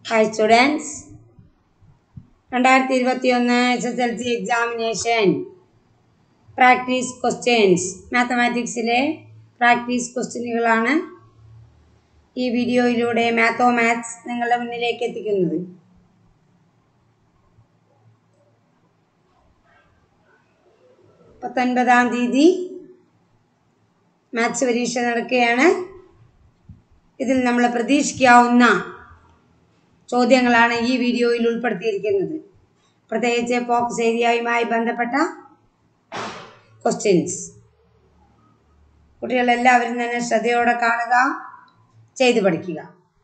Hi students, 2021 SSLC examination practice questions മാത്തമാറ്റിക്സിലെ practice ക്വസ്റ്റ്യനുകളാണ് ഈ വീഡിയോയിലൂടെ മാത്സ് നിങ്ങളുടെ മുന്നിലേക്ക് എത്തിക്കുന്നത്. പത്തൊൻപതാം തീയതി മാത്സ് പരീക്ഷ നടക്കുകയാണ്. ഇതിൽ നമ്മൾ പ്രതീക്ഷിക്കാവുന്ന ചോദ്യങ്ങളാണ് ഈ വീഡിയോയിൽ ഉൾപ്പെടുത്തിയിരിക്കുന്നത്. പ്രത്യേകിച്ച് ഫോക്കസ് ഏരിയയുമായി ബന്ധപ്പെട്ട ക്വസ്റ്റ്യൻസ്. കുട്ടികളെല്ലാവരും തന്നെ ശ്രദ്ധയോടെ കാണുക, ചെയ്തു പഠിക്കുക.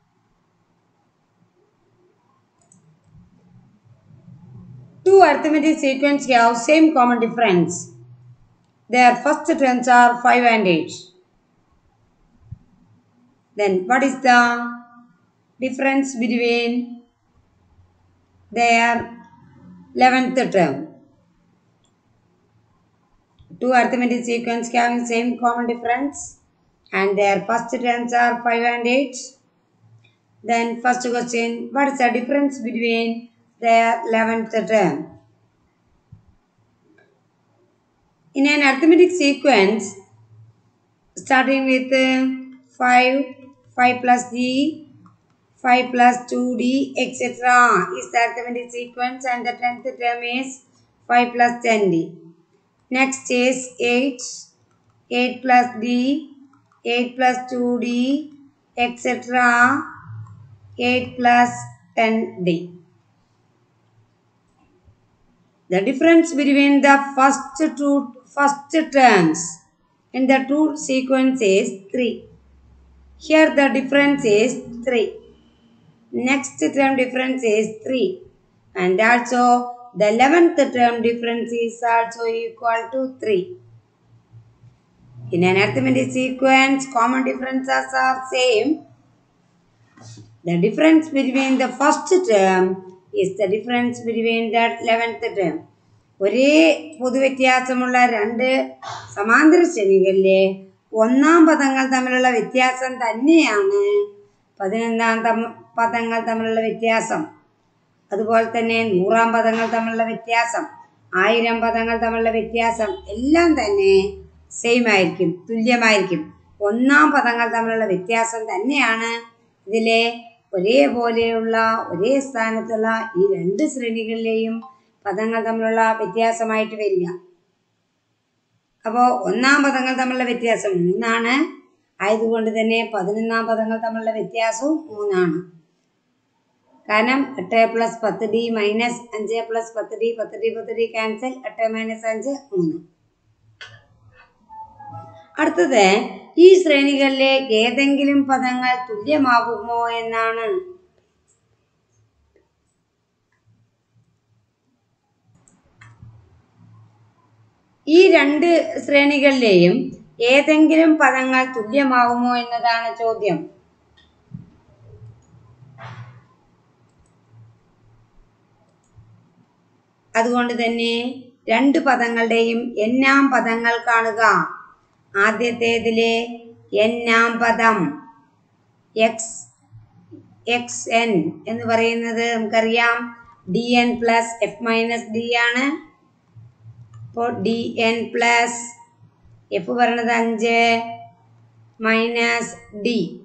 Two arithmetic sequences have same common difference. Their first terms are 5 and 8. Then what is the difference between their 11th term? Two arithmetic sequences having same common difference and their first terms are 5 and 8. Then first question, what is the difference between their 11th term? In an arithmetic sequence starting with 5 plus d, 5 plus 2d, etc. is the arithmetic sequence, and the 10th term is 5 plus 10d. Next is 8 plus d, 8 plus 2d, etc. 8 plus 10d. The difference between the first terms in the two sequences is 3. Here the difference is 3. Next term difference is 3. And also the 11th term difference is also equal to 3. In an arithmetic sequence, common differences are same. The difference between the first term is the difference between the 11th term. ഒരേ പൊതുവ്യത്യാസമുള്ള രണ്ട് സമാന്തര ശ്രേണികളിലെ ഒന്നാം പദങ്ങൾ തമ്മിലുള്ള വ്യത്യാസം തന്നെയാണ് 11ാം പദങ്ങൾ തമ്മിലുള്ള വ്യത്യാസം. അതുപോലെ തന്നെ 100 പദങ്ങൾ തമ്മിലുള്ള വ്യത്യാസം, 1000 പദങ്ങൾ തമ്മിലുള്ള വ്യത്യാസം എല്ലാം തന്നെ സെയിം ആയിരിക്കും, തുല്യമായിരിക്കും. ഒന്നാം പദങ്ങൾ തമ്മിലുള്ള വ്യത്യാസം തന്നെയാണ് ഇതിലെ ഒരേപോലെയുള്ള ഒരേ സ്ഥാനത്തുള്ള ഈ രണ്ട് ശ്രേണികളിലെയും പദങ്ങൾ തമ്മിലുള്ള വ്യത്യാസമായിട്ട് വരിക. അപ്പോൾ ഒന്നാം പദങ്ങൾ തമ്മിലുള്ള വ്യത്യാസം 3 ആയതുകൊണ്ട് തന്നെ 11ാം പദങ്ങൾ തമ്മിലുള്ള വ്യത്യാസവും 3. കാരണം 8 plus 10d minus 5 plus 10d 10d cancel, 8 minus 5 3. അടുത്തത്, ഈ ശ്രേണികളിലെ ഏതെങ്കിലും പദങ്ങൾ തുല്യമാകുമോ എന്നാണ്. ഈ രണ്ട് ശ്രേണികളിലെയും ഏതെങ്കിലും പദങ്ങൾ തുല്യമാകുമോ എന്നതാണ് ചോദ്യം. അതുകൊണ്ട് തന്നെ രണ്ട് പദങ്ങളുടെയും n-ാം പദങ്ങൾ കാണുക. ആദ്യത്തേതിലെ n-ാം പദം xn എന്ന് പറയുന്നത് നമുക്കറിയാം dn plus f minus d ആണ്. അപ്പോൾ dn പ്ലസ് f പറയുന്നത് 5 മൈനസ് d.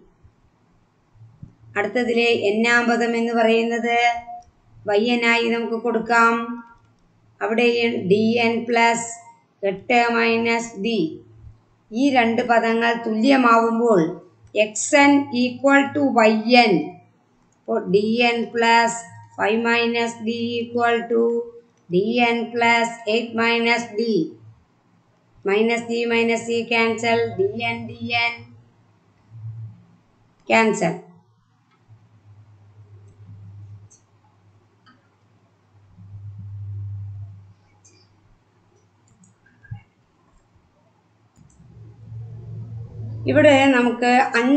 അടുത്തതിലെ n-ാം പദം എന്ന് പറയുന്നത് yn ആയി നമുക്ക് കൊടുക്കാം. അവിടെ dn പ്ലസ് 8 മൈനസ് d. ഈ രണ്ട് പദങ്ങൾ തുല്യമാവുമ്പോൾ xn ഈക്വൽ ടു yn. അപ്പോൾ dn plus 5 minus d equal to dn plus 8 minus d. Minus d minus d cancel, dn cancel. ഇവിടെ നമുക്ക്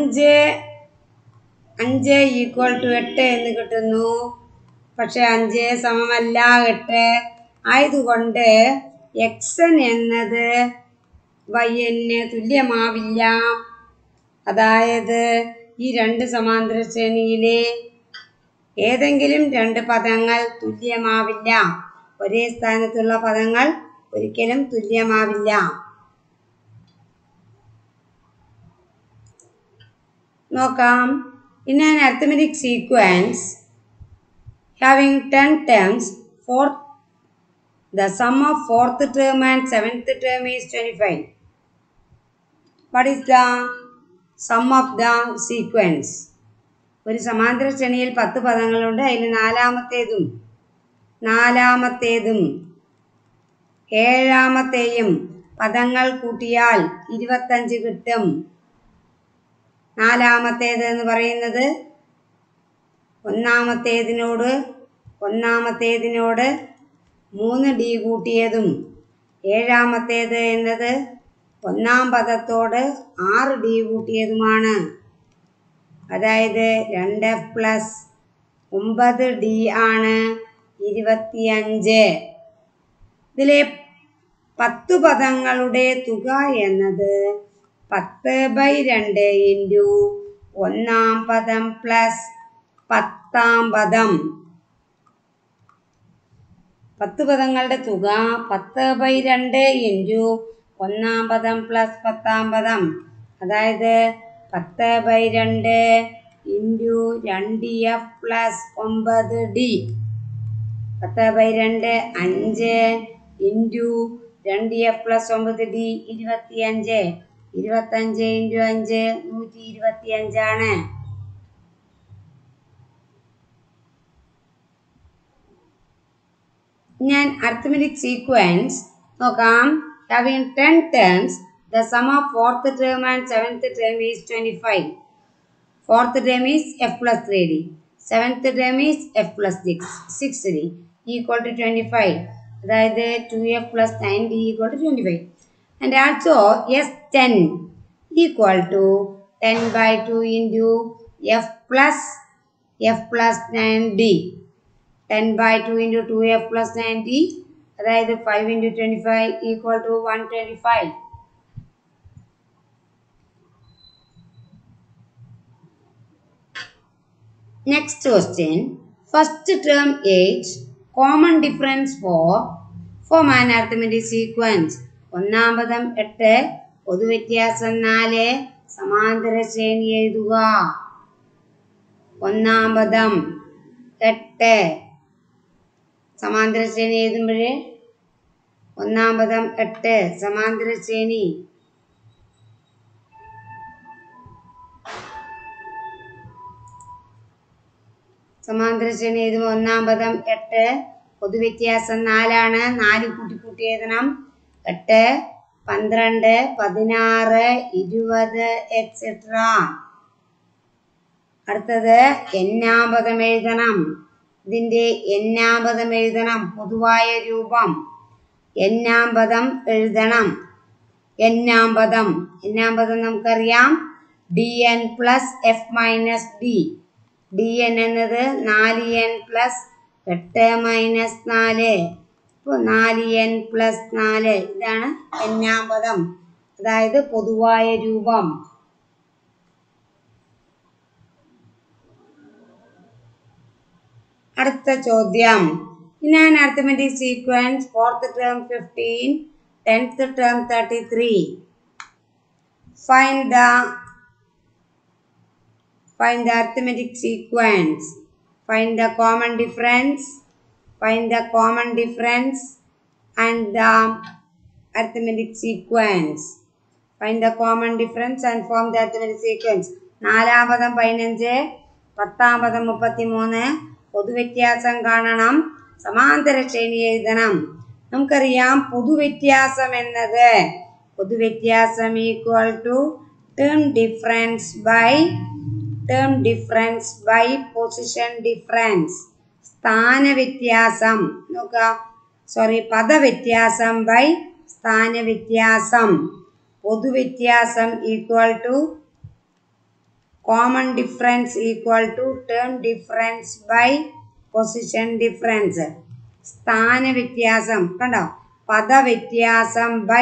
5 ഈക്വൽ ടു 8 എന്ന് കിട്ടുന്നു. പക്ഷെ 5 സമമല്ല 8 ആയതുകൊണ്ട് xn എന്നത് yn തുല്യമാവില്ല. അതായത് ഈ രണ്ട് സമാന്തര ശ്രേണിയിലെ ഏതെങ്കിലും രണ്ട് പദങ്ങൾ തുല്യമാവില്ല. ഒരേ സ്ഥാനത്തുള്ള പദങ്ങൾ ഒരിക്കലും തുല്യമാവില്ല. നോക്കാം. In an arithmetic sequence having 10 terms, the sum of fourth term and seventh term is 25. What is the sum of the sequence? ഒരു സമാന്തര ശ്രേണിയിൽ 10 പദങ്ങളുണ്ട്. അതിൽ നാലാമത്തേതും ഏഴാമത്തെയും പദങ്ങൾ കൂട്ടിയാൽ 25 കിട്ടും. നാലാമത്തേത് എന്ന് പറയുന്നത് ഒന്നാമത്തേതിനോട് 3D കൂട്ടിയതും, ഏഴാമത്തേത് എന്നത് ഒന്നാം പദത്തോട് 6D കൂട്ടിയതുമാണ്. അതായത് 2F പ്ലസ് 9D ആണ് 25. ഇതിലെ 10 പദങ്ങളുടെ തുക എന്നത് 10/2 ഇൻറ്റു ഒന്നാം പദം പ്ലസ് 10ആം പദം. 10 പദങ്ങളുടെ തുക 10/2 ഇൻറ്റു ഒന്നാം പദം പ്ലസ് 10ആം പദം. അതായത് 10/2 into 2F plus 9D. 10/2 5 into 2F plus 9D 25. 25 into 5 125 ആണ്. ഞാൻ arithmetic sequence നോക്കാം. Having 10 terms, the sum of fourth term and seventh term is 25. Fourth term is F plus 3D. Seventh term is F plus 6D equal to 25. അതായത് 2F plus 9D equal to 25. And also S10 equal to 10/2 into F plus 9D. 10/2 into 2F plus 9D. അതായത് 5 into 25 equal to 125. Next question. First term 8. Common difference form an arithmetic sequence. ഒന്നാം പദം 8, പൊതുവ്യത്യാസം 4, സമാന്തര ശ്രേണി എഴുതുക. ഒന്നാം പദം 8, സമാന്തര ശ്രേണി എഴുതുമ്പോൾ ഒന്നാം പദം 8 സമാന്തര ശ്രേണി. സമാന്തര ശ്രേണി എഴുതുമ്പോൾ ഒന്നാം പദം 8, പൊതുവ്യത്യാസം 4 ആണ്. 4 കൂട്ടി എഴുതണം. 8, 12, 16, 20 എക്സെട്ര. അടുത്തത് എന്നാം പദം എഴുതണം. ഇതിന്റെ എന്നാം പദം എഴുതണം. പൊതുവായ രൂപം എന്നാം പദം എഴുതണം. എന്നാം പദം നമുക്കറിയാം. dn plus f minus d. dn എന്നത് 4n പ്ലസ് 8 മൈനസ് 4. ഇപ്പോൾ 4n പ്ലസ് 4 ഇതാണ് എന്നാം പദം, അതായത് പൊതുവായ രൂപം. അടുത്ത ചോദ്യം. In an arithmetic sequence, fourth term 15, 10th term 33. Find the arithmetic sequence. Find the common difference. And the arithmetic sequence. Find the common difference and form the arithmetic sequence. നാലാം പദം 15, 10ആം പദം 33. പൊതുവ്യത്യാസം കാണണം. സമാന്തര ശ്രേണി എഴുതണം. നമുക്കറിയാം പൊതുവ്യത്യാസം എന്നത് equal to term difference by position difference. പദവ്യത്യാസം ബൈ സ്ഥാനവ്യത്യാസം. പൊതുവ്യത്യാസം equal to common difference equal to term difference by position difference. സ്ഥാനവ്യത്യാസം കണ്ടോ, പദവ്യത്യാസം ബൈ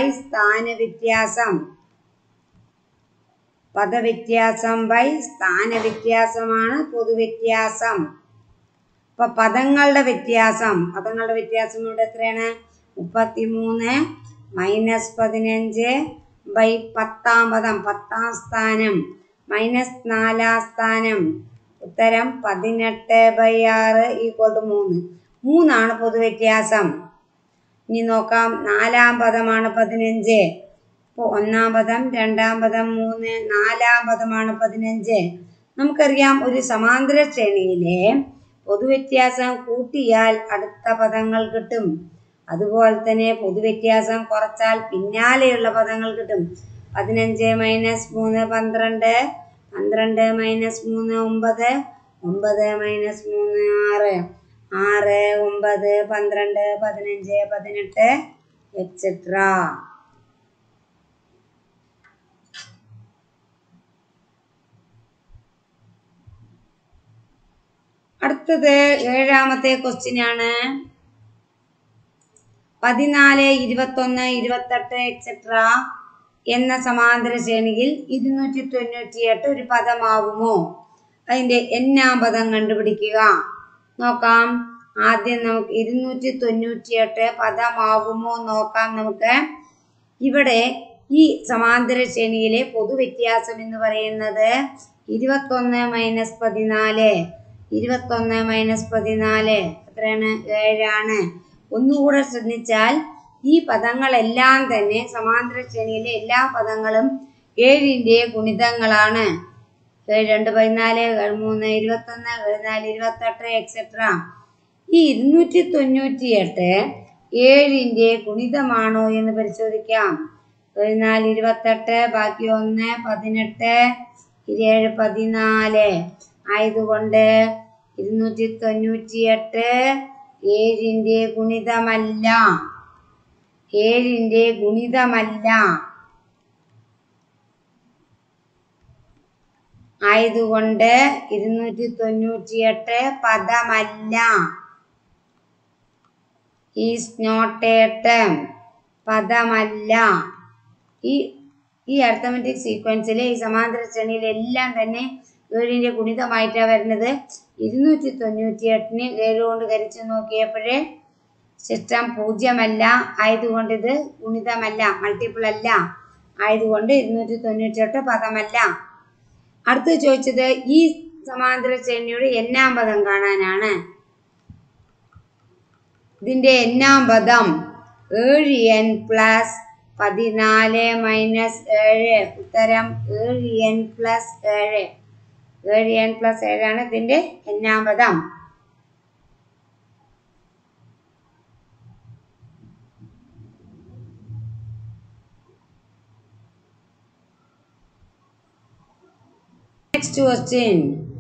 സ്ഥാനവ്യത്യാസമാണ് പൊതുവ്യത്യാസം. അപ്പൊ പദങ്ങളുടെ വ്യത്യാസം ഇവിടെ എത്രയാണ്? 33 മൈനസ് 15 ബൈ 10-ാം പദം 10-ാം സ്ഥാനം മൈനസ് 4-ാം സ്ഥാനം. ഉത്തരം 18/6 = 3. 3 പൊതുവ്യത്യാസം. ഇനി നോക്കാം, 4-ാം പദമാണ് 15. അപ്പോൾ 1-ാം പദം, 2-ാം പദം 3, 4-ാം പദമാണ് 15. നമുക്കറിയാം, ഒരു സമാന്തര ശ്രേണിയിലെ പൊതുവ്യത്യാസം കൂട്ടിയാൽ അടുത്ത പദങ്ങൾ കിട്ടും. അതുപോലെ തന്നെ പൊതുവ്യത്യാസം കുറച്ചാൽ പിന്നാലെയുള്ള പദങ്ങൾ കിട്ടും. 15 മൈനസ് 3 12, 12 മൈനസ് 3 9, 9 മൈനസ് 3 6, 6 9 12 15 18 എക്സെട്ര. അടുത്തത് 7-ാമത്തെ ക്വസ്റ്റ്യൻ ആണ്. 14 21 28 എക്സെട്ര എന്ന സമാന്തര ശ്രേണിയിൽ 298 ഒരു പദമാകുമോ? അതിന്റെ n-ാം പദം കണ്ടുപിടിക്കുക. നോക്കാം, ആദ്യം നമുക്ക് 298 പദമാകുമോ നോക്കാം. നമുക്ക് ഇവിടെ ഈ സമാന്തര ശ്രേണിയിലെ പൊതുവ്യത്യാസം എന്ന് പറയുന്നത് 21 മൈനസ് 14. 21 മൈനസ് 14 എത്രയാണ്? 7 ആണ്. ഒന്നുകൂടെ ശ്രദ്ധിച്ചാൽ ഈ പദങ്ങളെല്ലാം തന്നെ സമാന്തര ശ്രേണിയിലെ എല്ലാ പദങ്ങളും 7ന്റെ ഗുണിതങ്ങളാണ്. 7 2 14, 7 3 21, 7 4 28 എക്സെട്ര. ഈ 298 7ന്റെ ഗുണിതമാണോ എന്ന് പരിശോധിക്കാം. 7 4 28, ബാക്കി 1 18, 7 14 ആയതുകൊണ്ട് 298 7ന്റെ ഗുണിതമല്ല. 7ന്റെ ഗുണിതമല്ല ആയതുകൊണ്ട് 298 പദമല്ല. Is not a term. പദമല്ല. ഈ അരിത്തമെറ്റിക് സീക്വൻസിലെ ഈ സമാന്തര ശ്രേണിയിലെ എല്ലാം തന്നെ 7ന്റെ ഗുണിതമായിട്ടാണ് വരുന്നത്. 298ന് 7 കൊണ്ട് ഹരിച്ചു നോക്കിയപ്പോഴേ സിസ്റ്റം 0 ആയതുകൊണ്ട് ഇത് ഗുണിതമല്ല, മൾട്ടിപ്പിൾ അല്ല. ആയതുകൊണ്ട് 298 പദമല്ല. അടുത്ത് ചോദിച്ചത് ഈ സമാന്തര ശ്രേണിയുടെ n-ാം പദം കാണാനാണ്. ഇതിന്റെ n-ാം പദം 7n പ്ലസ് 14 മൈനസ് 7. ഉത്തരം 7n പ്ലസ് 7. 7n പ്ലസ് 7 ആണ് ഇതിന്റെ n-ാം പദം. Next question.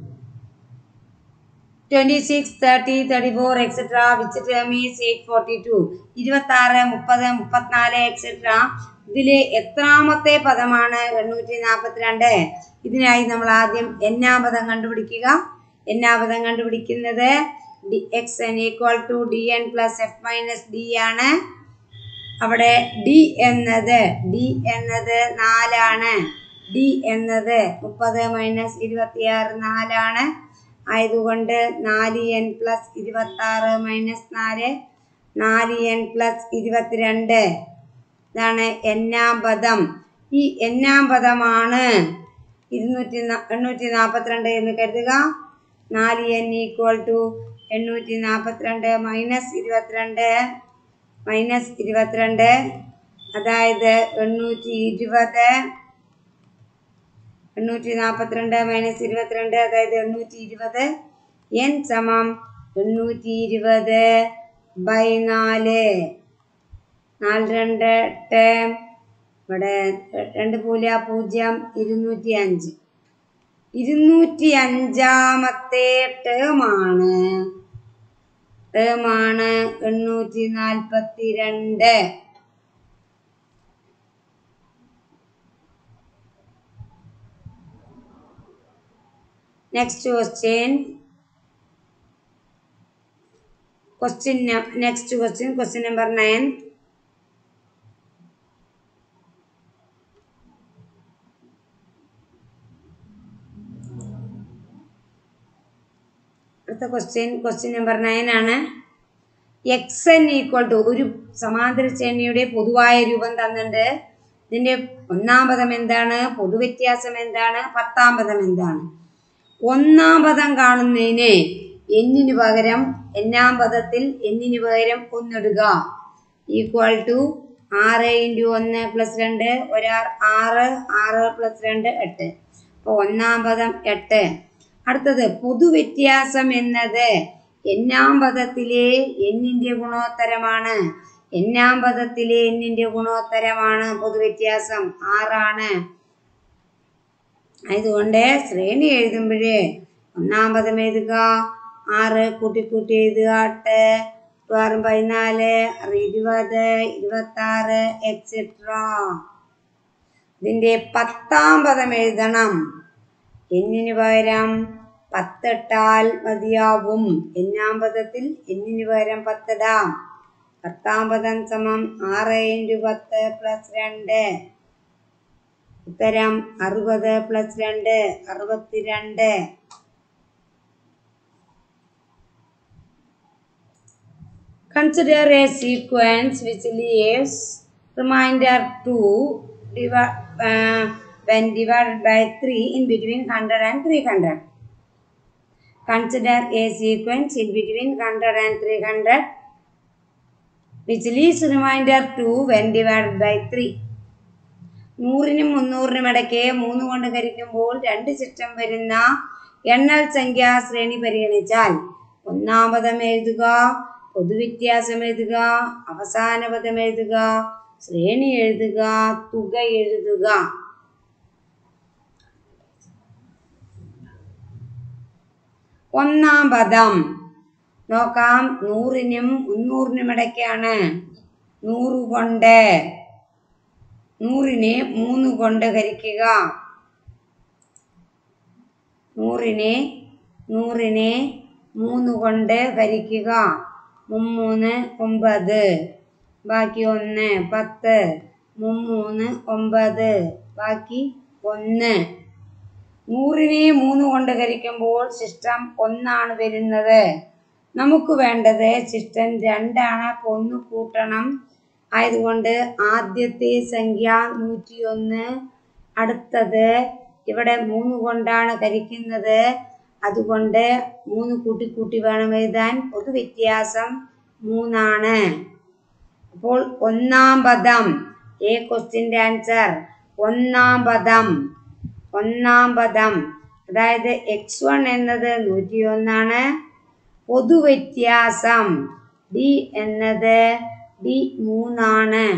26 30 34 etc. which term is 842? 26 30 34 etc. ഇതിലെ എത്രാമത്തെ പദമാണ് 842? ഇതിനായി നമ്മൾ ആദ്യം n-ാം പദം കണ്ടുപിടിക്കുക. n-ാം പദം കണ്ടുപിടിക്കുന്നത് dxn equal to dn plus f minus d ആണ്. അവിടെ d എന്നത് 4 ആണ്. d എന്നത് 30 മൈനസ് 26 4 ആണ്. ആയതുകൊണ്ട് 4n plus 26 minus 4 4n plus 22. ഇതാണ് n-ാം പദം. ഈ n-ാം പദമാണ് 842 എന്ന് കരുതുക. 4n ഈക്വൽ ടു 842 മൈനസ് 22 അതായത് 820. 842 മൈനസ് 22 അതായത് 820. n സമം 820/4. 4 2 8. ഇവിടെ 2 0 0 205. 205ാമത്തെ ടേമാണ് 842. Next question. Question number 9. അടുത്ത ക്വസ്റ്റ്യൻ നമ്പർ 9 ആണ്. xn ഈക്വൽ ടു ഒരു സമാന്തര ശ്രേണിയുടെ പൊതുവായ രൂപം തന്നിട്ടുണ്ട്. ഇതിന്റെ ഒന്നാം പദം എന്താണ്, പൊതുവ്യത്യാസം എന്താണ്, പത്താം പദം എന്താണ്? ഒന്നാം പദം കാണുന്നതിന് എന്നിന് പകരം എന്നാം പദത്തിൽ എന്നിന് പകരം ഒന്നിടുക. Equal to 6 × 1 + 2 6 6 + 2 8. അപ്പോൾ ഒന്നാം പദം 8. അടുത്തത് പൊതുവ്യത്യാസം എന്നത് എന്നാം പദത്തിലെ എന്നിന്റെ ഗുണോത്തരമാണ്. എന്നാം പദത്തിലെ എന്നിന്റെ ഗുണോത്തരമാണ് പൊതുവ്യത്യാസം 6 ആണ്. അതുകൊണ്ട് ശ്രേണി എഴുതുമ്പോഴേ ഒന്നാം പദം എഴുതുക 6, കൂട്ടി എഴുതുക 8, 6 14, 20, 26 എക്സെട്ര. ഇതിന്റെ പത്താം പദം എഴുതണം. എന്നിന് പകരം 10 ഇട്ടാൽ മതിയാവും. എന്നാം പദത്തിൽ എന്നിന് പകരം 10 ഇടാം. പത്താം പദം സമം 6 × 10 + 2. ഉത്തരം 60 + 2 62. Consider a sequence which leaves remainder 2 when divided by 3 in between 100 and 300. Consider a sequence in between 100 and 300 which leaves remainder 2 when divided by 3. 100-നും 300-നും ഇടയ്ക്ക് 3 കൊണ്ട് ഹരിക്കുമ്പോൾ 2 ചിട്ടം വരുന്ന എണ്ണൽ സംഖ്യാ ശ്രേണി പരിഗണിച്ചാൽ ഒന്നാം പദം എഴുതുക, പൊതുവ്യത്യാസം എഴുതുക, അവസാന പദം എഴുതുക, ശ്രേണി എഴുതുക, തുക എഴുതുക. ഒന്നാം പദം നോക്കാം. 100-നും 300-നും ഇടയ്ക്കാണ്. 100 കൊണ്ട് 100-നെ 3 കൊണ്ട് ഹരിക്കുക. 100-നെ 3 കൊണ്ട് ഹരിക്കുക. 3 9, ബാക്കി 1 10, 3 9, ബാക്കി 1. 100-നെ 3 കൊണ്ട് ഹരിക്കുമ്പോൾ ശിഷ്ടം 1 ആണ് വരുന്നത്. നമുക്ക് വേണ്ടത് ശിഷ്ടം 2 ആണ്. അപ്പോൾ 1 കൂട്ടണം. ആയതുകൊണ്ട് ആദ്യത്തെ സംഖ്യ 101. അടുത്തത് ഇവിടെ 3 കൊണ്ടാണ് ഹരിക്കുന്നത്. അതുകൊണ്ട് 3 കൂട്ടി വേണം എഴുതാൻ. പൊതുവ്യത്യാസം 3 ആണ്. അപ്പോൾ ഒന്നാം പദം ക്വസ്റ്റ്യന്റെ ആൻസർ ഒന്നാം പദം അതായത് x1 എന്നത് 101 ആണ്. പൊതുവ്യത്യാസം d എന്നത് d3 ആണ്.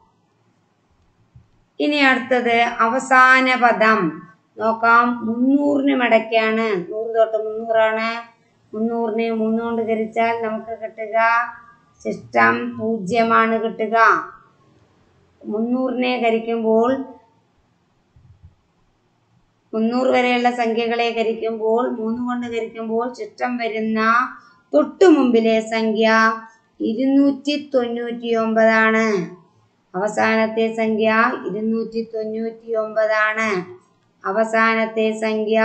ഇനി അടുത്തത് അവസാന പദം നോക്കാം. 300-നും ഇടയ്ക്കാണ്. 100 തൊട്ട് 300 ആണ്. 300-നെ 3 കൊണ്ട് ഹരിച്ചാൽ നമുക്ക് കിട്ടുക ശിഷ്ടം 0 ആണ് കിട്ടുക. 300-നെ ഹരിക്കുമ്പോൾ 300 വരെയുള്ള സംഖ്യകളെ ഹരിക്കുമ്പോൾ 3 കൊണ്ട് ഹരിക്കുമ്പോൾ ശിഷ്ടം വരുന്ന തൊട്ടു മുമ്പിലെ സംഖ്യ 299 ആണ്. അവസാനത്തെ സംഖ്യ 299 ആണ്. അവസാനത്തെ സംഖ്യ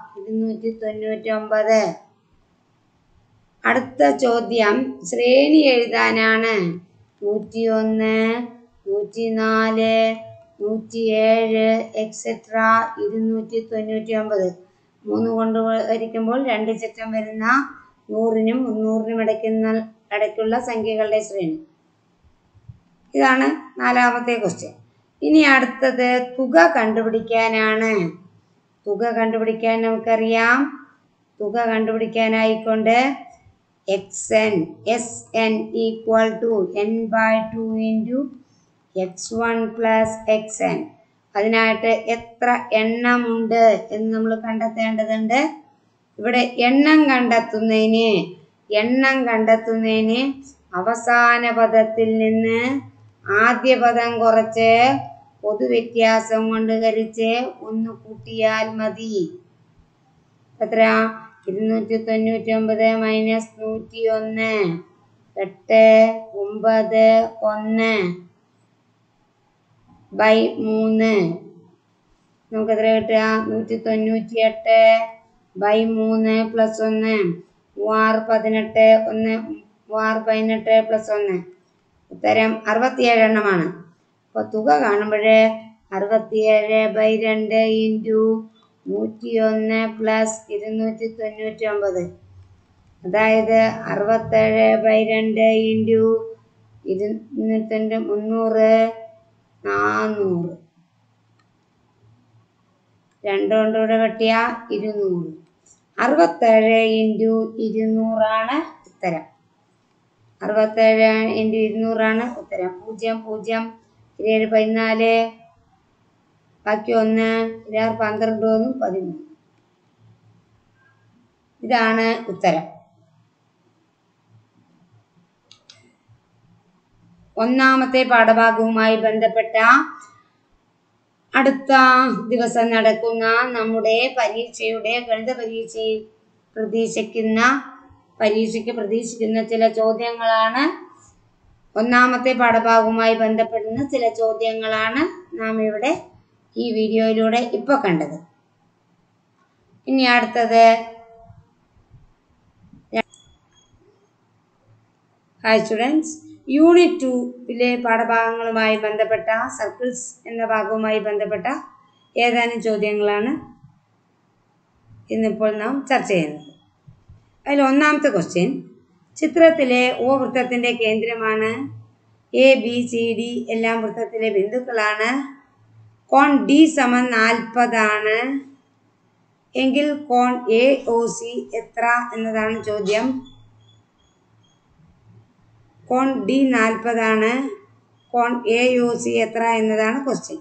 299. അടുത്ത ചോദ്യം ശ്രേണി എഴുതാനാണ്. 101, 104, 107 എക്സെട്ര 299. 3 കൊണ്ട് ഹരിക്കുമ്പോൾ 2 ചിട്ടം വരുന്ന 100-നും 300-നും ഇടയ്ക്കുള്ള സംഖ്യകളുടെ ശ്രേണി. ഇതാണ് 4ാമത്തെ ക്വസ്റ്റ്യൻ. ഇനി അടുത്തത് തുക കണ്ടുപിടിക്കാനാണ്. തുക കണ്ടുപിടിക്കാൻ നമുക്കറിയാം. തുക കണ്ടുപിടിക്കാനായിക്കൊണ്ട് Sn equal to n/2 × x1 + xn. അതിനായിട്ട് എത്ര എണ്ണമുണ്ട് എന്ന് നമ്മൾ കണ്ടെത്തേണ്ടതുണ്ട്. ഇവിടെ എണ്ണം കണ്ടെത്തുന്നതിന് അവസാന പദത്തിൽ നിന്ന് ആദ്യ പദം കുറച്ച് പൊതുവ്യത്യാസം കൊണ്ട് ഹരിച്ച് 1 കൂട്ടിയാൽ മതി. എത്ര? 299 - 101 8 9 1/3. നമുക്ക് എത്ര കിട്ടുക? 198/3 + 1 18 18 പ്ലസ് 1 ഉത്തരം 67 എണ്ണമാണ്. അപ്പോൾ തുക കാണുമ്പോൾ 67/2 ഇൻറ്റു 101 പ്ലസ് 299, അതായത് 67/2 ഇൻറ്റു 200 300 400, 2 കൊണ്ടുകൂടെ വെട്ടിയ 200. 67 ഇൻറ്റു 200 ഉത്തരം. 67 ഇൻറ്റു 200 ഉത്തരം. 0 0 7 14, ബാക്കി 1 12 13. ഇതാണ് ഉത്തരം. ഒന്നാമത്തെ പാഠഭാഗവുമായി ബന്ധപ്പെട്ട അടുത്ത ദിവസം നടക്കുന്ന നമ്മുടെ പരീക്ഷയുടെ ഗണിത പരീക്ഷയ്ക്ക് പ്രതീക്ഷിക്കുന്ന ചില ചോദ്യങ്ങളാണ്. ഒന്നാമത്തെ പാഠഭാഗവുമായി ബന്ധപ്പെടുന്ന ചില ചോദ്യങ്ങളാണ് നാം ഇവിടെ ഈ വീഡിയോയിലൂടെ ഇപ്പോൾ കണ്ടത്. ഇനി അടുത്തത് ഹായ് സ്റ്റുഡൻസ്, യൂണിറ്റ് 2 പാഠഭാഗങ്ങളുമായി ബന്ധപ്പെട്ട സർക്കിൾസ് എന്ന ഭാഗവുമായി ബന്ധപ്പെട്ട ഏതാനും ചോദ്യങ്ങളാണ് ഇന്നിപ്പോൾ നാം ചർച്ച ചെയ്യുന്നത്. അതിൽ ഒന്നാമത്തെ ക്വസ്റ്റ്യൻ, ചിത്രത്തിലെ O വൃത്തത്തിൻ്റെ കേന്ദ്രമാണ്. ABCD എല്ലാം വൃത്തത്തിലെ ബിന്ദുക്കളാണ്. കോൺ D = 40 ആണ് എങ്കിൽ കോൺ AOC എത്ര എന്നതാണ് ചോദ്യം. കോൺ D 40 ആണ്, കോൺ AOC എത്ര എന്നതാണ് ക്വസ്റ്റ്യൻ.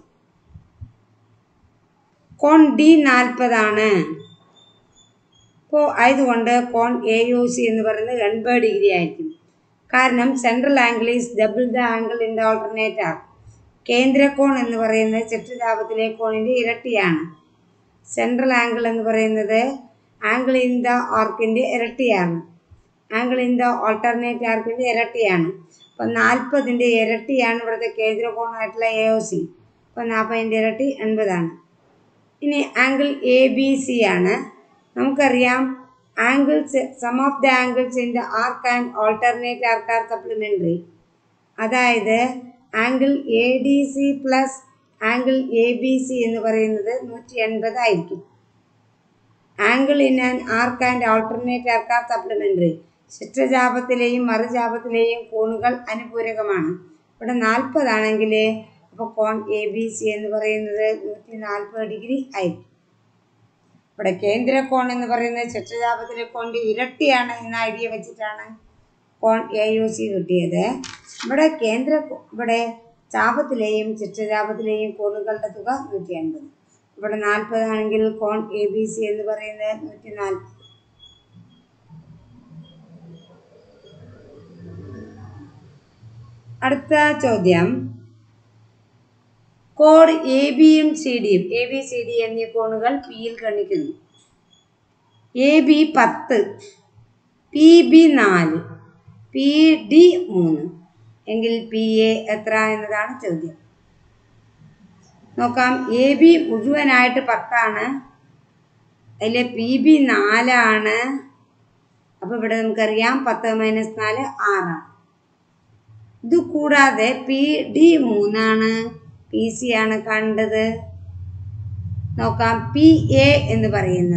കോൺ D 40 ആണ്. അപ്പോൾ ആയതുകൊണ്ട് കോൺ AOC എന്ന് പറയുന്നത് 80 ഡിഗ്രി ആയിരിക്കും. കാരണം central angle is double the angle in the alternate arc. കേന്ദ്രകോൺ എന്ന് പറയുന്നത് ചതുരാപത്തിലെ കോണിൻ്റെ ഇരട്ടിയാണ്. സെൻട്രൽ ആംഗിൾ എന്ന് പറയുന്നത് ആംഗിൾ ഇൻ ദ ആർക്കിൻ്റെ ഇരട്ടിയാണ്. ആംഗിൾ ഇൻ ദ ഓൾട്ടർനേറ്റ് ആർക്കിൻ്റെ ഇരട്ടിയാണ്. അപ്പം 40ൻ്റെ ഇരട്ടിയാണ് ഇവിടുത്തെ കേന്ദ്രകോണായിട്ടുള്ള AOC. അപ്പം 40ൻ്റെ ഇരട്ടി 80 ആണ്. ഇനി ആംഗിൾ ABC ആണ്. നമുക്കറിയാം angles sum of the angles in the arc and alternate arc are supplementary. അതായത് angle ADC plus angle ABC എന്ന് പറയുന്നത് 180 ആയിരിക്കും. Angle in and arc and alternate arc are supplementary. ശിഷ്ടചാപത്തിലെയും മറുചാപത്തിലെയും കോണുകൾ അനുപൂരകമാണ്. ഇവിടെ 40 ആണെങ്കിൽ അപ്പോൾ കോൺ ABC എന്ന് പറയുന്നത് 140 ഡിഗ്രി ആയിരിക്കും. ഇവിടെ കേന്ദ്രകോൺ എന്ന് പറയുന്നത് ശിഷ്ടചാപത്തിലെ കോണിൻ്റെ ഇരട്ടിയാണ് എന്ന ഐഡിയ വെച്ചിട്ടാണ് കോൺ AOC കിട്ടിയത്. ഇവിടെ ചാപത്തിലെയും ശിഷ്ടചാപത്തിലെയും കോണുകളുടെ തുക 180. ഇവിടെ 40 ആണെങ്കിൽ കോൺ ABC എന്ന് പറയുന്നത് 140. അടുത്ത ചോദ്യം, കോഡ് ABയും CDയും ABCD എന്നീ കോണുകൾ Pയിൽ ഗണിക്കുന്നു. AB 10, PB 4, PD 3 എങ്കിൽ PA എത്ര എന്നതാണ് ചോദ്യം. നോക്കാം, AB മുഴുവനായിട്ട് 10 ആണ്, അതിൽ PB 4 ആണ്. അപ്പോൾ ഇവിടെ നമുക്കറിയാം 10 - 4 6 ആണ്. ഇത് കൂടാതെ PD 3 ആണ്, PC ആണ് കണ്ടത്. നോക്കാം, PA എന്ന്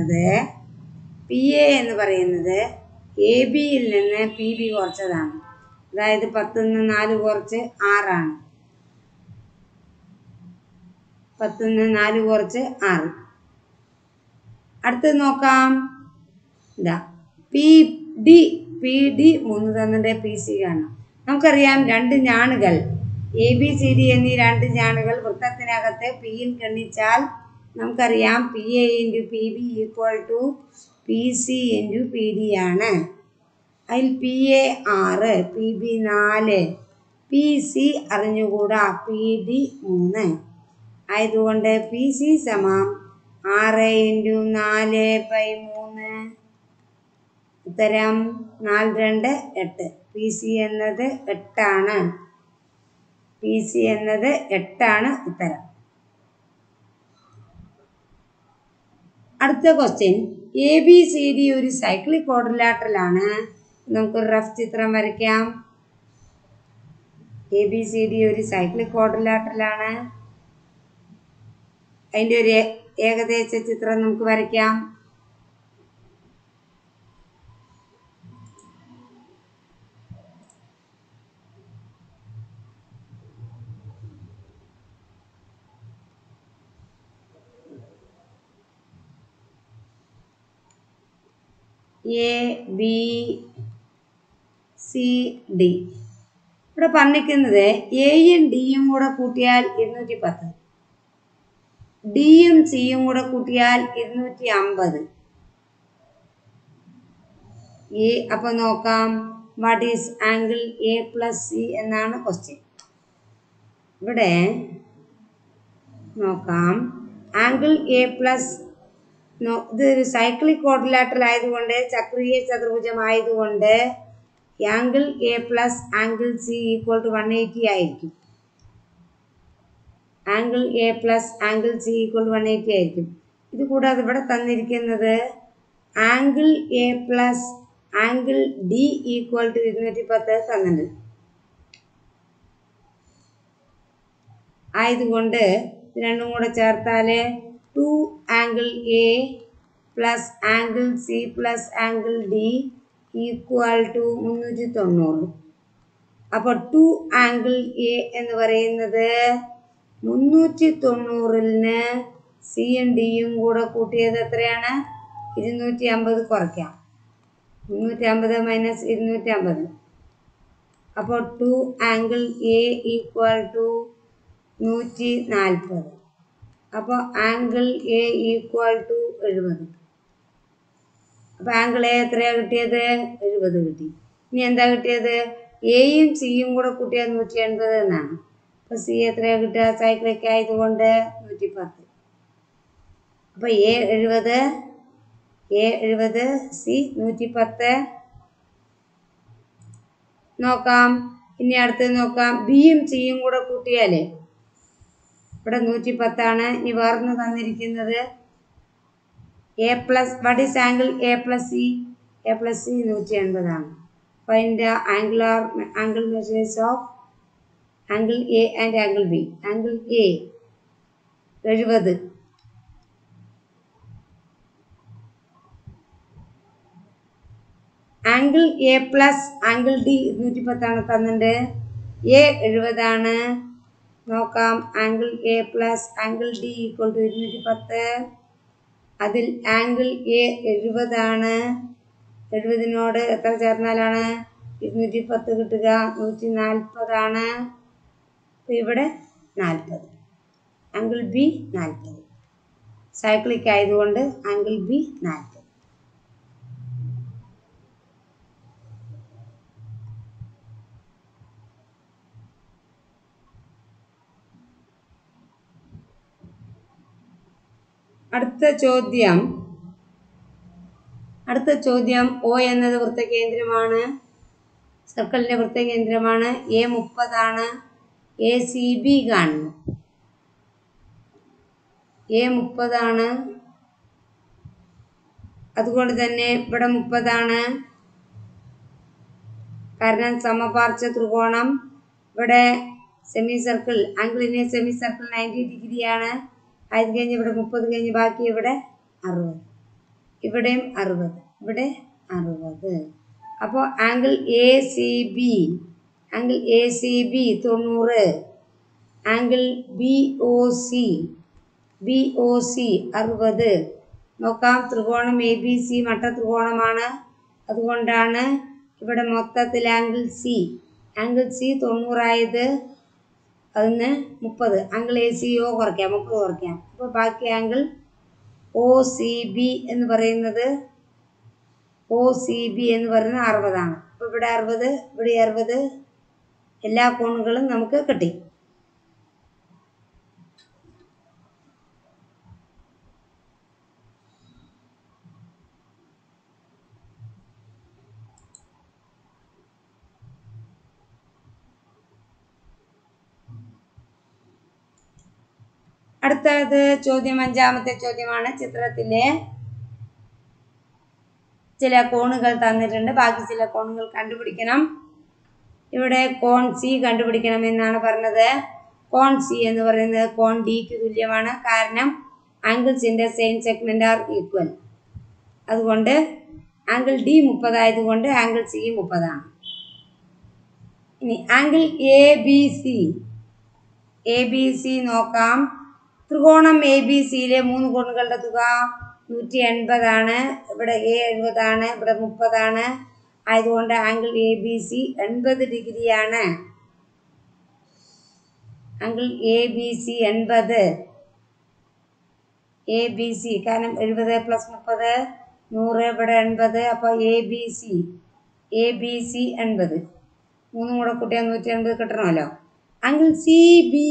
പറയുന്നത് ABയിൽ നിന്ന് PB കുറച്ചതാണ്. അതായത് 10ന്ന് 4 കുറച്ച് 6 ആണ്. 10ന്ന് 4 കുറച്ച് 6. അടുത്തത് നോക്കാം, PD 3 തന്നിട്ട് PC കാണാം. നമുക്കറിയാം 2 ഞാണുകൾ ABCD എന്നീ 2 ഞാണുകൾ വൃത്തത്തിനകത്ത് Pയിൽ ഗണിച്ചാൽ നമുക്കറിയാം PA × PB = PC × PD ആണ്. അതിൽ PA 6, PB 4, PC അറിഞ്ഞുകൂടാ, PD 3 ആയതുകൊണ്ട് PC = 6 × 4/3. ഉത്തരം 4 2 8. PC എന്നത് 8 ആണ്. PC എന്നത് 8 ആണ് ഉത്തരം. അടുത്ത question, A B C D ഒരു സൈക്ലിക് ക്വാഡ്രിലാറ്ററലാണ്. നമുക്കൊരു റഫ് ചിത്രം വരയ്ക്കാം. എ ബി സി ഡി ഒരു സൈക്ലിക് ക്വാഡ്രിലാറ്ററലാണ്. അതിൻ്റെ ഒരു ഏകദേശ ചിത്രം നമുക്ക് വരയ്ക്കാം. A B C D. ഇവിടെ പറഞ്ഞിരിക്കുന്നത് എയും ഡിയും കൂടെ കൂട്ടിയാൽ 210, ഡിയും സിയും കൂടെ കൂട്ടിയാൽ 250. അപ്പൊ നോക്കാം, what is angle A plus C എന്നാണ് ക്വസ്റ്റ്യൻ. ഇവിടെ നോക്കാം, ആംഗിൾ എ പ്ലസ്, ഇതൊരു സൈക്ലിക് ക്വാഡ്രിലാറ്ററൽ ആയതുകൊണ്ട്, ചക്രീയ ചതുർഭുജം ആയതുകൊണ്ട് angle A plus angle C equal to 180 ആയിരിക്കും. Angle A plus angle C equal to 180 ആയിരിക്കും. ഇത് കൂടാതെ ഇവിടെ തന്നിരിക്കുന്നത് angle A plus angle D equal to 210 തന്നിട്ടുണ്ട്. ആയതുകൊണ്ട് ഇത് രണ്ടും കൂടെ ചേർത്താൽ 2 angle A plus angle C plus angle D equal to 390. അപ്പോൾ 2 ആംഗിൾ എ എന്ന് പറയുന്നത് 390-ന് സിയും ഡിയും കൂടെ കൂട്ടിയത് എത്രയാണ്? 250 കുറയ്ക്കാം. 350 മൈനസ് 250. അപ്പോൾ 2 ആംഗിൾ എ ഈക്വൽ ടു 140. അപ്പോൾ ആംഗിൾ എ ഈക്വൽ ടു 70. അപ്പോൾ ആംഗിൾ എ എത്രയാണ് കിട്ടിയത്? 70 കിട്ടി. ഇനി എന്താ കിട്ടിയത്? എയും സിയും കൂടെ കൂട്ടിയാൽ 180 എന്നാണ്. അപ്പോൾ സി എത്രയാണ് കിട്ടുക? സൈക്ലിക് ആയതുകൊണ്ട് 110. അപ്പോൾ എ 70, സി 110. നോക്കാം, ഇനി അടുത്ത് നോക്കാം, ബിയും സിയും കൂടെ കൂട്ടിയാൽ ഇവിടെ 110 ആണ്. ഇനി വേറൊന്ന് തന്നിരിക്കുന്നത് A plus, what is angle A plus C? A plus C 180 ആണ്. Find the angle measures of angle A and angle B. Angle A 70, angle A plus angle D 110 ആണ് തന്നിട്ടുണ്ട്. എ 70 ആണ്. നോക്കാം, angle A plus angle D equal to 210. അതിൽ angle A 70 ആണ്. 70-നോട് എത്ര ചേർന്നാലാണ് 210 കിട്ടുക? 140 ആണ്. ഇവിടെ 40. Angle B 40. സൈക്ലിക് ആയതുകൊണ്ട് ആംഗിൾ ബി 40. അടുത്ത ചോദ്യം ഒ എന്നത് വൃത്തകേന്ദ്രമാണ്, സർക്കിളിന്റെ വൃത്തകേന്ദ്രമാണ്. എ 30 ആണ്. എ സി ബി കാണുന്നു. എ 30 ആണ്. അതുകൊണ്ട് തന്നെ ഇവിടെ 30 ആണ്. കാരണം സമപാർശ്വ ത്രികോണം. ഇവിടെ സെമി സർക്കിൾ, ആംഗിളിനെ സെമി സർക്കിൾ 90 ഡിഗ്രിയാണ്. അത് കഴിഞ്ഞ് ഇവിടെ 30 കഴിഞ്ഞ് ബാക്കി ഇവിടെ 60. ഇവിടെയും 60, ഇവിടെ 60. അപ്പോൾ angle A C B 90. Angle B O C 60. നോക്കാം, ത്രികോണം എ ബി സി മട്ട ത്രികോണമാണ്. അതുകൊണ്ടാണ് ഇവിടെ മൊത്തത്തിൽ ആംഗിൾ സി 90 ആയത്. അതിന് 30. ആംഗിൾ എ സി ഒ കുറയ്ക്കാം, 30 കുറയ്ക്കാം. അപ്പോൾ ബാക്കി ആംഗിൾ ഒ സി ബി എന്ന് പറയുന്നത് 60 ആണ്. അപ്പോൾ ഇവിടെ 60, ഇവിടെ 60, എല്ലാ കോണുകളും നമുക്ക് കിട്ടി. അടുത്തത് ചോദ്യം, 5-ാമത്തെ ചോദ്യമാണ്. ചിത്രത്തിലെ ചില കോണുകൾ തന്നിട്ടുണ്ട്. ബാക്കി ചില കോണുകൾ കണ്ടുപിടിക്കണം. ഇവിടെ കോൺ സി കണ്ടുപിടിക്കണം എന്നാണ് പറഞ്ഞത്. കോൺ സി എന്ന് പറയുന്നത് കോൺ ഡിക്ക് തുല്യമാണ്. കാരണം ആംഗിൾസിന്റെ സെയിം സെഗ്മെന്റ് ആർ ഈക്വൽ. അതുകൊണ്ട് ആംഗിൾ ഡി 30 ആയതുകൊണ്ട് ആംഗിൾ സി 30 ആണ്. ഇനി ആംഗിൾ എ ബി സി നോക്കാം. ത്രികോണം എ ബി സിയിലെ 3 കോണുകളുടെ തുക 180 ആണ്. ഇവിടെ എ 70 ആണ്, ഇവിടെ 30 ആണ്. ആയതുകൊണ്ട് ആംഗിൾ എ ബി സി 80 ഡിഗ്രിയാണ്. Angle A B C 80. A B C കാരണം 70 + 30 100, ഇവിടെ 80. അപ്പോൾ എ ബി സി 80. 3 കൂടെ കൂട്ടിയാൽ 180 കിട്ടണമല്ലോ. ആംഗിൾ സി ബി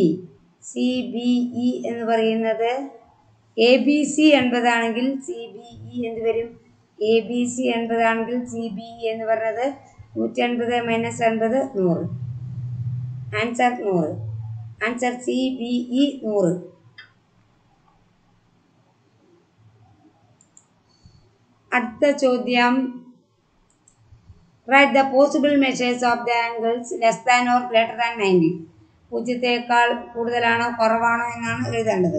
ഇ എന്ന് പറയുന്നത് എ ബി സി 80 ആണെങ്കിൽ സി ബി ഇ എന്ന് വരും. എ ബി സി 80 ആണെങ്കിൽ സി ബി ഇ എന്ന് പറയുന്നത് 180 - 80 100. Answer 100. Answer C B E 100. അടുത്ത ചോദ്യം, write the possible measures of the angles less than or greater than 90. 0-യേക്കാൾ കൂടുതലാണോ കുറവാണോ എന്നാണ് എഴുതേണ്ടത്.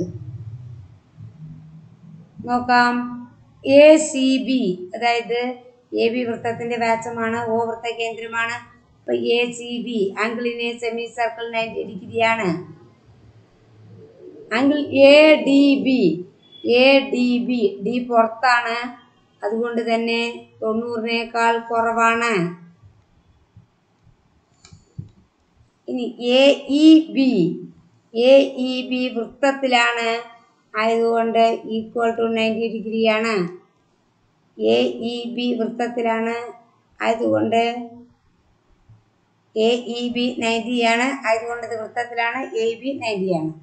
നോക്കാം. എ സി ബി, അതായത് എ ബി വൃത്തത്തിന്റെ വ്യാസമാണ്, ഒ വൃത്ത കേന്ദ്രമാണ്. അപ്പൊ A C B angle in a semi circle 90 ഡിഗ്രിയാണ്. Angle A D B D പുറത്താണ്, അതുകൊണ്ട് തന്നെ 90-നേക്കാൾ കുറവാണ്. ഇനി എ ഇ ബി വൃത്തത്തിലാണ്, ആയതുകൊണ്ട് ഈക്വൽ ടു 90 ഡിഗ്രിയാണ്. എ ഇ ബി വൃത്തത്തിലാണ്, ആയതുകൊണ്ട് എ ഇ ബി 90 ആണ്. ആയതുകൊണ്ട് ഇത് വൃത്തത്തിലാണ്, എ ബി 90 ആണ്.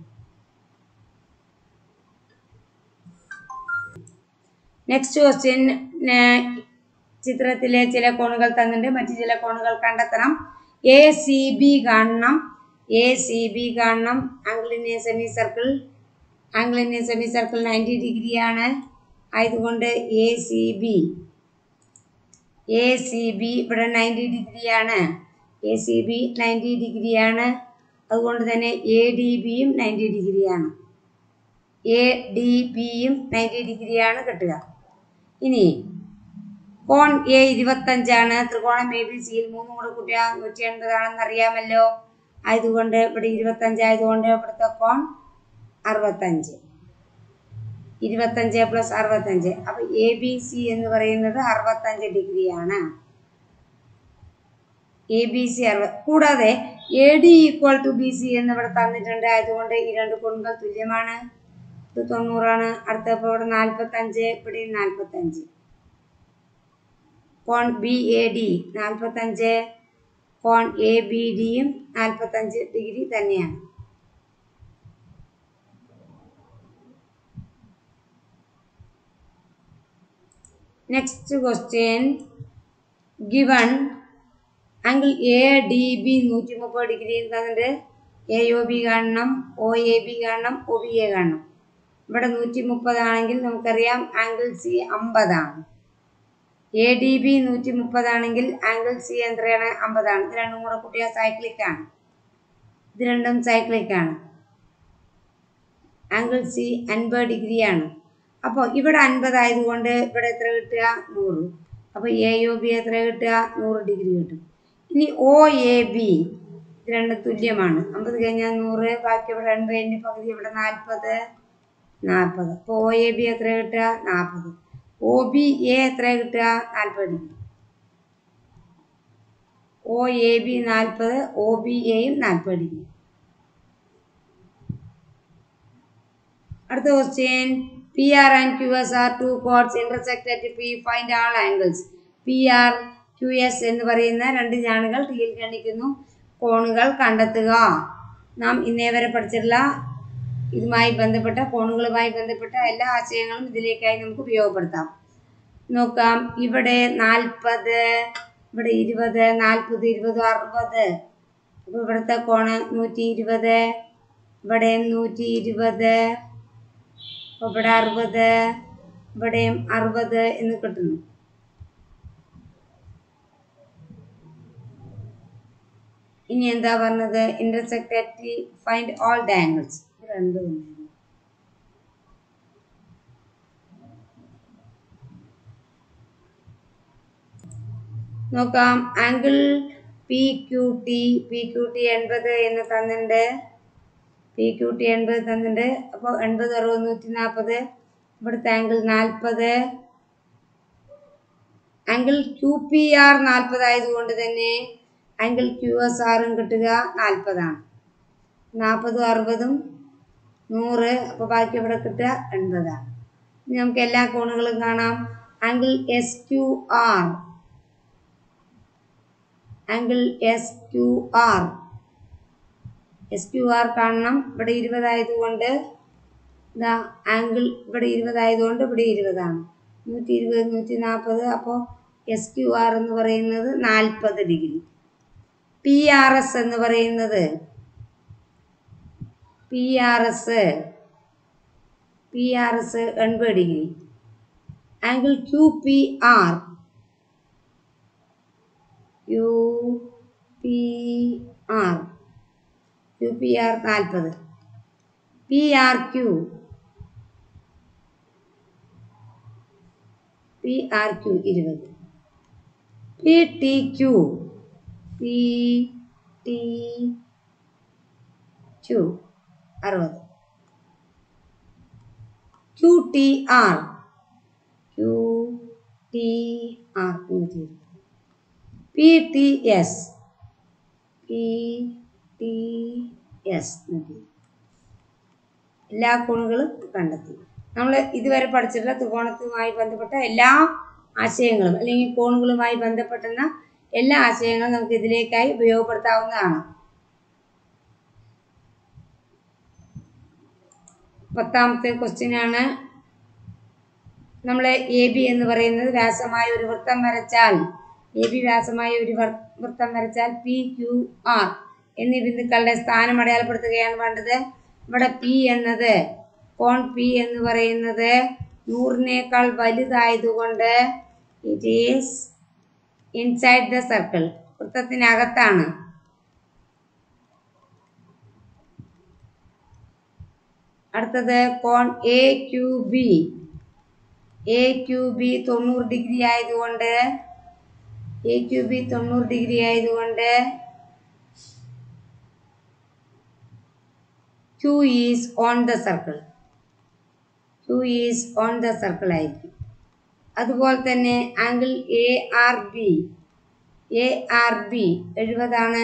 നെക്സ്റ്റ് ക്വസ്റ്റ്യൻ, ചിത്രത്തിലെ ചില കോണുകൾ തന്നിട്ടുണ്ട്, മറ്റു ചില കോണുകൾ കണ്ടെത്തണം. എ സി ബി കാണണം. Angle in a semi circle 90 ഡിഗ്രിയാണ്. ആയതുകൊണ്ട് എ സി ബി ഇവിടെ 90 ഡിഗ്രിയാണ്. എ സി ബി 90 ഡിഗ്രിയാണ്. അതുകൊണ്ട് തന്നെ എ ഡി ബിയും 90 ഡിഗ്രിയാണ്. എ ഡി ബിയും 90 ഡിഗ്രിയാണ് കിട്ടുക. ഇനി കോൺ എ 25 ആണ്. ത്രികോണം എ ബി സിയിൽ 3 കൂടെ കൂട്ടിയാൽ 180 ആണെന്ന് അറിയാമല്ലോ. ആയതുകൊണ്ട് ഇവിടെ 25 ആയതുകൊണ്ട് ഇവിടുത്തെ കോൺ 65. 25 + 65. അപ്പൊ എ ബി സി എന്ന് പറയുന്നത് 65 ഡിഗ്രിയാണ്. A B C 60. കൂടാതെ A D equal to B C എന്ന് ഇവിടെ തന്നിട്ടുണ്ട്. ആയതുകൊണ്ട് ഈ 2 കോണുകൾ തുല്യമാണ്. ഇത് 90 ആണ്. അടുത്തപ്പോൾ ഇവിടെ 45, ഇവിടെ 45. കോൺ ബി എ ഡി 45, കോൺ എ ബി ഡിയും 45 ഡിഗ്രി തന്നെയാണ്. Next question, given angle A D B 130 degree തന്നിട്ട് എ ഒ ബി കാണണം, ഒ എ ബി കാണണം, ഒ ബി എ കാണണം. ഇവിടെ 130 ആണെങ്കിൽ നമുക്കറിയാം ആംഗിൾ സി 50 ആണ്. എ ഡി ബി 130 ആണെങ്കിൽ ആംഗിൾ സി എത്രയാണ്? 50 ആണ്. ഇത് രണ്ടും കൂടെ കൂട്ടിയാൽ സൈക്ലിക്കാണ്. ഇത് രണ്ടും സൈക്ലിക്കാണ്. ആംഗിൾ സി 50 ഡിഗ്രിയാണ്. അപ്പോൾ ഇവിടെ 50 ആയതുകൊണ്ട് ഇവിടെ എത്ര കിട്ടുക? 100. അപ്പോൾ എ ഒ ബി എത്ര കിട്ടുക? 100 ഡിഗ്രി കിട്ടും. ഇനി ഒ എ ബി ഇത് രണ്ടും തുല്യമാണ്. 50 കഴിഞ്ഞാൽ 100, ബാക്കി ഇവിടെ 80, പകുതി ഇവിടെ 40. അപ്പോൾ ഒ എ ബി എത്ര കിട്ടുക? 40. ഒ ബി എ എത്ര കിട്ടുക? 40 degree. O A B 40, O B എയും 40 ഡിഗ്രി. അടുത്ത question, P R and Q S R 2 chords intersect at P. Find all angles. P R Q S എന്ന് പറയുന്ന 2 ഞാണുകൾ ടിയിൽ ഖണ്ഡിക്കുന്നു. കോണുകൾ കണ്ടെത്തുക. നാം ഇന്നേ വരെ പഠിച്ചിട്ടുള്ള ഇതുമായി ബന്ധപ്പെട്ട കോണുകളുമായി ബന്ധപ്പെട്ട എല്ലാ ആശയങ്ങളും ഇതിലേക്കായി നമുക്ക് ഉപയോഗപ്പെടുത്താം. നോക്കാം. ഇവിടെ 40, ഇവിടെ 20, 40, 20, 60. അപ്പോൾ ഇവിടുത്തെ കോണ് 120, ഇവിടെ 120, ഇവിടെ 60, ഇവിടെയും 60 എന്ന് കിട്ടുന്നു. ഇനി എന്താ പറഞ്ഞത്? Intersect at find all the angles. നോക്കാം. ആംഗിൾ പി ക്യു ടി 80 എന്ന് തന്നിട്ടുണ്ട്. പി ക്യു ടി 80 തന്നിട്ടുണ്ട്. അപ്പോൾ 80 60 140. ഇവിടുത്തെ angle 40. Angle Q P R 40 ആയതുകൊണ്ട് തന്നെ ആംഗിൾ ക്യു എസ് ആറും കിട്ടുക 40 ആണ്. 40 60 100. അപ്പോൾ ബാക്കി ഇവിടെ കിട്ടുക 80 ആണ്. ഇനി നമുക്ക് എല്ലാ കോണുകളും കാണാം. Angle S Q R, angle S Q R, S Q R കാണണം. ഇവിടെ 20 ആയതുകൊണ്ട് ഇതാ ആംഗിൾ ഇവിടെ 20 ആയതുകൊണ്ട് ഇവിടെ 20 ആണ്. 120 140. അപ്പോൾ എസ് ക്യു ആർ എന്ന് പറയുന്നത് 40 ഡിഗ്രി. പി ആർ എസ് എന്ന് പറയുന്നത് P R S 80 degree. Angle Q P R 40. P R Q 20. P T Q 60. Q T R 100. P T S 100. എല്ലാ കോണുകളും കണ്ടെത്തി. നമ്മൾ ഇതുവരെ പഠിച്ചിട്ടുള്ള ത്രികോണത്തുമായി ബന്ധപ്പെട്ട എല്ലാ ആശയങ്ങളും അല്ലെങ്കിൽ കോണുകളുമായി ബന്ധപ്പെടുന്ന എല്ലാ ആശയങ്ങളും നമുക്ക് ഇതിലേക്കായി ഉപയോഗപ്പെടുത്താവുന്നതാണ്. 10ാമത്തെ ക്വസ്റ്റ്യൻ ആണ്. നമ്മൾ എ ബി എന്ന് പറയുന്നത് വ്യാസമായ ഒരു വൃത്തം വരച്ചാൽ പി ക്യു ആർ എന്നീ ബിന്ദുക്കളുടെ സ്ഥാനം അടയാളപ്പെടുത്തുകയാണ് വേണ്ടത്. ഇവിടെ പി എന്നത് കോൺ പി എന്ന് പറയുന്നത് 100നേക്കാൾ വലുതായതുകൊണ്ട് it is inside the circle, വൃത്തത്തിനകത്താണ്. അടുത്തത് കോൺ എ ക്യു ബി 90 ഡിഗ്രി ആയതുകൊണ്ട് Q is on the circle. ആയിരിക്കും. അതുപോലെ തന്നെ ആംഗിൾ എ ആർ ബി 70 ആണ്.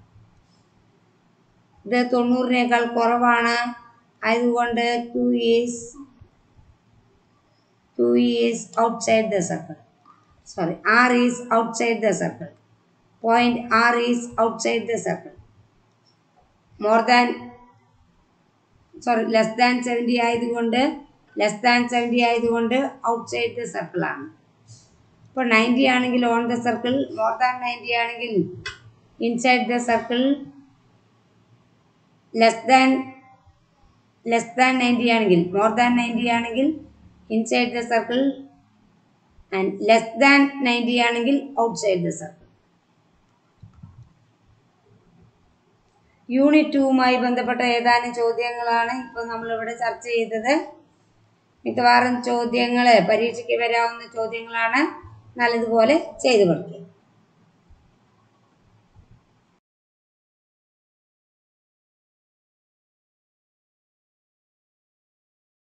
ഇത് 90നേക്കാൾ കുറവാണ്. ആയതുകൊണ്ട് Q is outside the circle. R is outside the circle. Point R is outside the circle. less than 70 ആയതുകൊണ്ട് outside the circle ആണ്. ഇപ്പോൾ 90 ആണെങ്കിൽ on the circle, more than 90 ആണെങ്കിൽ inside the circle, less than 90 ആണെങ്കിൽ more than 90 ആണെങ്കിൽ inside the circle and less than 90 ആണെങ്കിൽ outside the circle. Unit 2മായി ബന്ധപ്പെട്ട ഏതാനും ചോദ്യങ്ങളാണ് ഇപ്പോൾ നമ്മളിവിടെ ചർച്ച ചെയ്തത്. മിക്കവാറും ചോദ്യങ്ങൾ പരീക്ഷയ്ക്ക് വരാവുന്ന ചോദ്യങ്ങളാണ്. നല്ലതുപോലെ ചെയ്തു പഠിക്കുക.